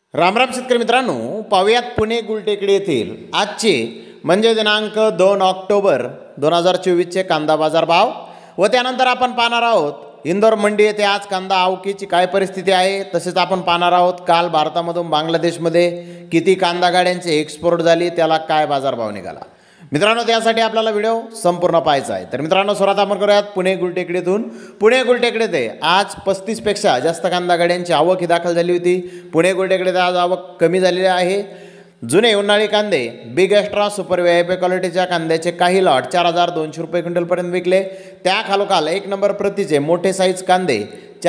रामराम शेतकरी मित्रांनो, पाहुयात पुणे गुलटेकडी येथील आजचे म्हणजे दिनांक 2 ऑक्टोबर 2024चे कांदा बाजार भाव व त्यानंतर आपण पाहणार आहोत इंदोर मंडी येथे आज कांदा आवकीची काय परिस्थिती आहे। तसेच आपण पाहणार आहोत काल भारतामधून बांगलादेशमध्ये किती कांदा गाड्यांचे एक्सपोर्ट झाली, त्याला काय बाजारभाव निघाला। मित्रांनो, त्यासाठी आपल्याला व्हिडिओ संपूर्ण पाहायचा आहे। तर मित्रांनो, सुरुवात आपण करूयात पुणे गुलटेकडीतून। पुणे गुलटेकडीत आज 35 पेक्षा जास्त कांदा गाड्यांची आवक ही दाखल झाली होती। पुणे गुलटेकडीत आज आवक कमी झालेली आहे। जुने उन्हाळी कांदे बिग एक्स्ट्रा सुपर व्हीआयपी क्वालिटीच्या कांद्याचे काही लॉट 4200 रुपये क्विंटलपर्यंत विकले। त्या खालोखाल एक नंबर प्रतीचे मोठे साईज कांदे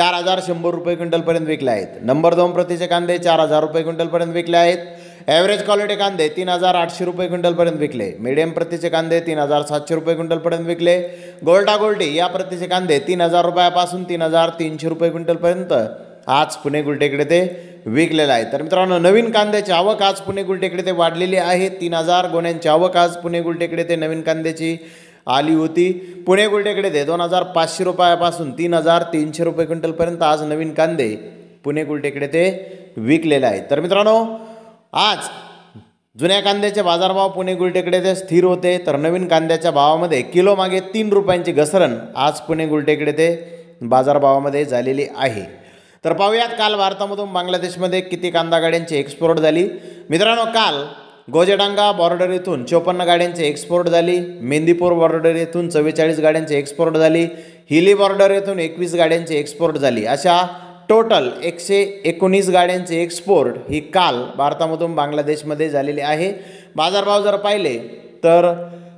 4100 रुपये क्विंटलपर्यंत विकले आहेत। नंबर 2 प्रतीचे कांदे 4000 रुपये क्विंटलपर्यंत विकले आहेत। ॲव्हरेज क्वालिटी कांदे 3800 रुपये क्विंटलपर्यंत विकले। मीडियम प्रतीचे कांदे 3700 रुपये क्विंटलपर्यंत विकले। गोल्डा गोल्डी या प्रतीचे कांदे 3000 रुपयापासून 3300 रुपये क्विंटलपर्यंत आज पुणे गुलटेकडे ते विकलेला आहे। तर मित्रांनो, नवीन कांद्याची आवक आज पुणे गुलटेकडे ते वाढलेली आहे। 3000 गोण्यांची आवक आज पुणे गुलटेकडे ते नवीन कांद्याची आली होती। पुणे गुलटेकडे ते 2500 रुपयापासून 3300 रुपये क्विंटलपर्यंत आज नवीन कांदे पुणे गुलटेकडे ते विकलेले आहेत। तर मित्रांनो, आज जुन्या कांद्याचे बाजारभाव पुणे गुलटेकडे ते स्थिर होते, तर नवीन कांद्याच्या भावामध्ये किलो मागे 3 रुपयांची घसरण आज पुणे गुलटेकडे ते बाजारभावामध्ये झालेली आहे। तर पाहूयात काल भारतामधून बांगलादेशमध्ये किती कांदा गाड्यांची एक्सपोर्ट झाली। मित्रांनो, काल गोजेडांगा बॉर्डर येथून 54 गाड्यांची एक्सपोर्ट झाली। मेंदीपूर बॉर्डर येथून 44 गाड्यांची एक्सपोर्ट झाली। हिली बॉर्डर येथून 21 गाड्यांची एक्सपोर्ट झाली। अशा टोटल 119 गाड्यांची एक्सपोर्ट ही काल भारतामधून बांगलादेशमध्ये झालेली आहे। बाजारभाव जर पाहिले तर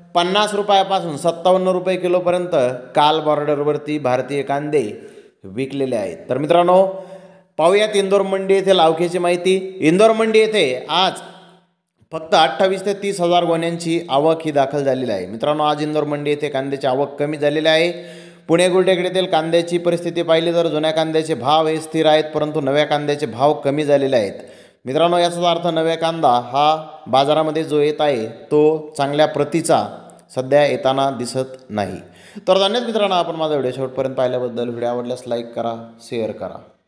50 रुपयापासून 57 रुपये किलोपर्यंत काल बॉर्डरवरती भारतीय कांदे विकलेले आहेत। तर मित्रांनो, पाहूयात इंदोर मंडी येथील आवकेची माहिती। इंदोर मंडी येथे आज फक्त 28 ते 30 हजार गोण्यांची आवक ही दाखल झालेली आहे। मित्रांनो, आज इंदोर मंडी येथे कांद्याची आवक कमी झालेली आहे। पुणे गुलटेकडीतील कांद्याची परिस्थिती पाहिली तर जुन्या कांद्याचे भाव हे स्थिर आहेत, परंतु नव्या कांद्याचे भाव कमी झालेले आहेत। मित्रांनो, याचा अर्थ नव्या कांदा हा बाजारामध्ये जो येत आहे तो चांगल्या प्रतीचा सध्या येताना दिसत नाही। तर धन्यवाद मित्रांनो, आपण माझा व्हिडिओ शेवटपर्यंत पाहिल्याबद्दल। व्हिडिओ आवडल्यास लाईक करा, शेअर करा।